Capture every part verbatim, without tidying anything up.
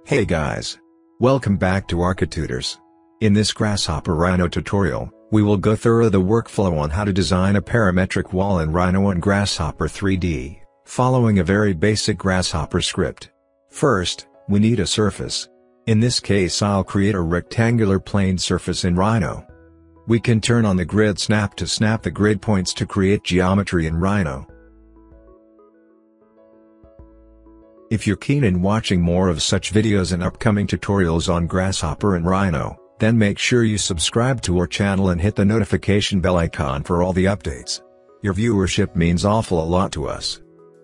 Hey guys! Welcome back to Architutors. In this Grasshopper Rhino tutorial, we will go through the workflow on how to design a parametric wall in Rhino and Grasshopper three D, following a very basic Grasshopper script. First, we need a surface. In this case I'll create a rectangular plane surface in Rhino. We can turn on the grid snap to snap the grid points to create geometry in Rhino. If you're keen in watching more of such videos and upcoming tutorials on Grasshopper and Rhino, then make sure you subscribe to our channel and hit the notification bell icon for all the updates. Your viewership means awful a lot to us.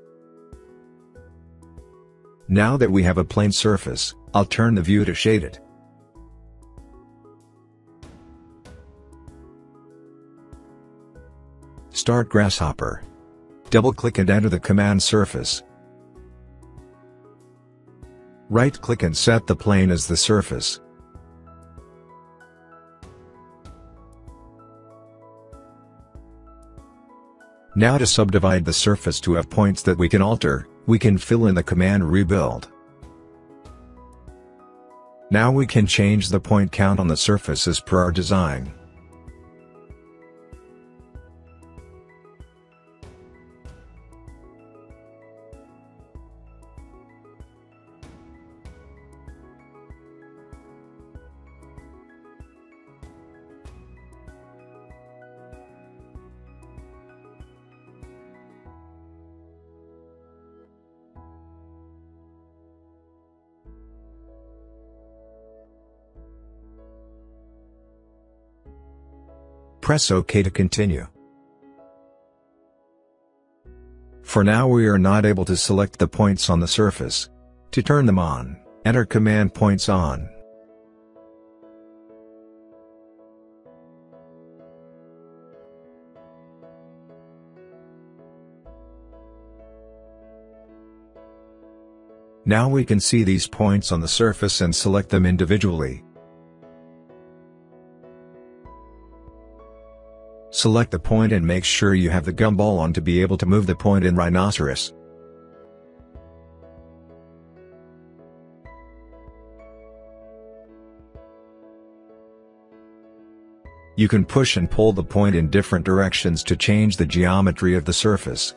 Now that we have a plane surface, I'll turn the view to shaded. Start Grasshopper. Double-click and enter the command surface. Right-click and set the plane as the surface. Now to subdivide the surface to have points that we can alter, we can fill in the command rebuild. Now we can change the point count on the surface as per our design. Press OK to continue. For now we are not able to select the points on the surface. To turn them on, enter command points on. Now we can see these points on the surface and select them individually. Select the point and make sure you have the gumball on to be able to move the point in Rhinoceros. You can push and pull the point in different directions to change the geometry of the surface.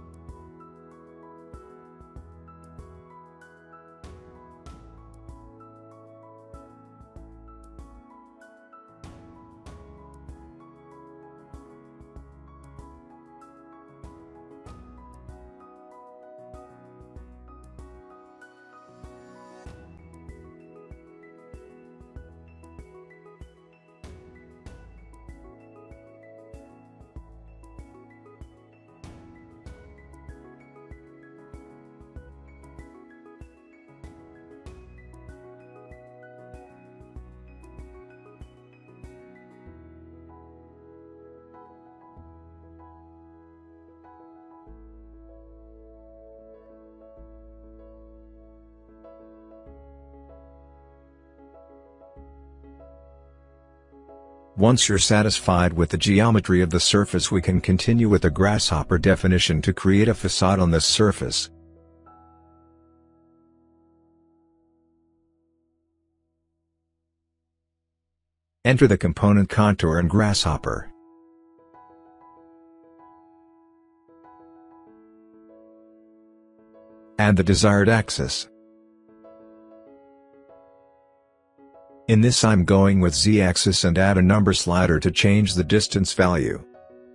Once you're satisfied with the geometry of the surface, we can continue with the Grasshopper definition to create a facade on this surface. Enter the component contour in Grasshopper. Add the desired axis. In this I'm going with Z-axis and add a number slider to change the distance value.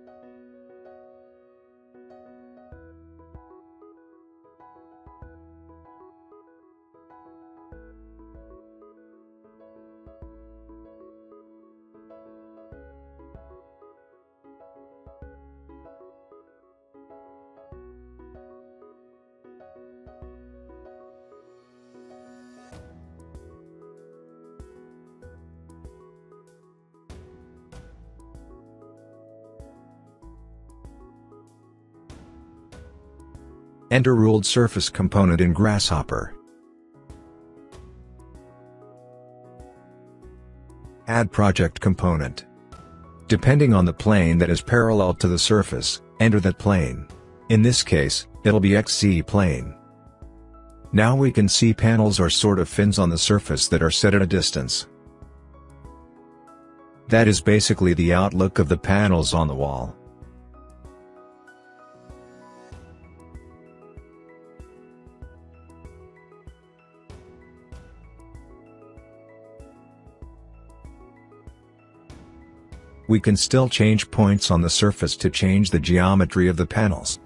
Enter ruled surface component in Grasshopper. Add project component. Depending on the plane that is parallel to the surface, enter that plane. In this case, it'll be X Z plane. Now we can see panels or sort of fins on the surface that are set at a distance. That is basically the outlook of the panels on the wall. We can still change points on the surface to change the geometry of the panels.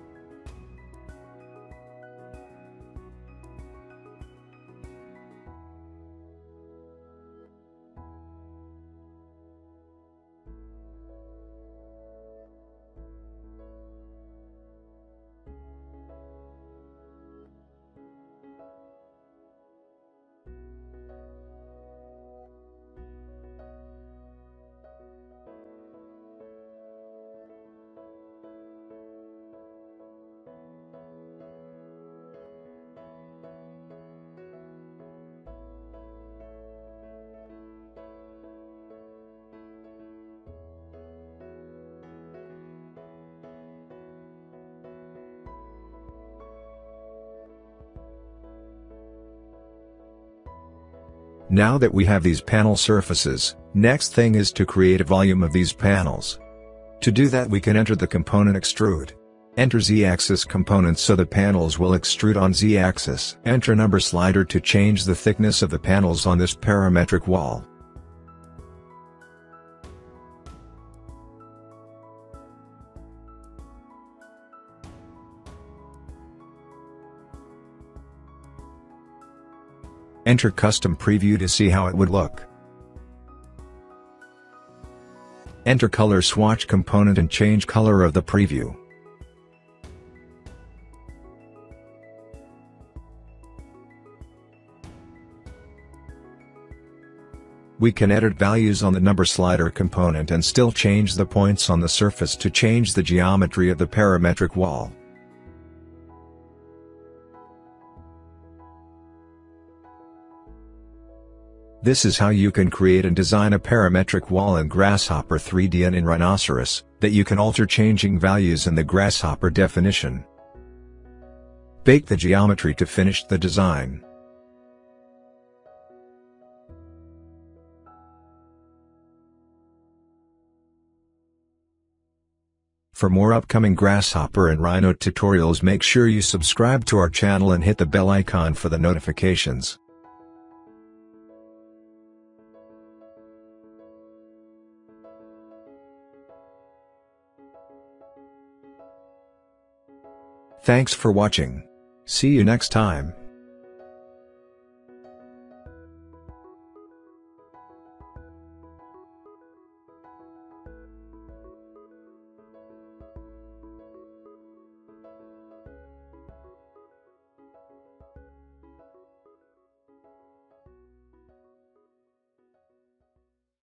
Now that we have these panel surfaces, next thing is to create a volume of these panels. To do that we can enter the component extrude. Enter Z-axis component so the panels will extrude on Z-axis. Enter number slider to change the thickness of the panels on this parametric wall. Enter custom preview to see how it would look. Enter color swatch component and change color of the preview. We can edit values on the number slider component and still change the points on the surface to change the geometry of the parametric wall. This is how you can create and design a parametric wall in Grasshopper three D and in Rhinoceros, that you can alter changing values in the Grasshopper definition. Bake the geometry to finish the design. For more upcoming Grasshopper and Rhino tutorials, make sure you subscribe to our channel and hit the bell icon for the notifications. Thanks for watching. See you next time.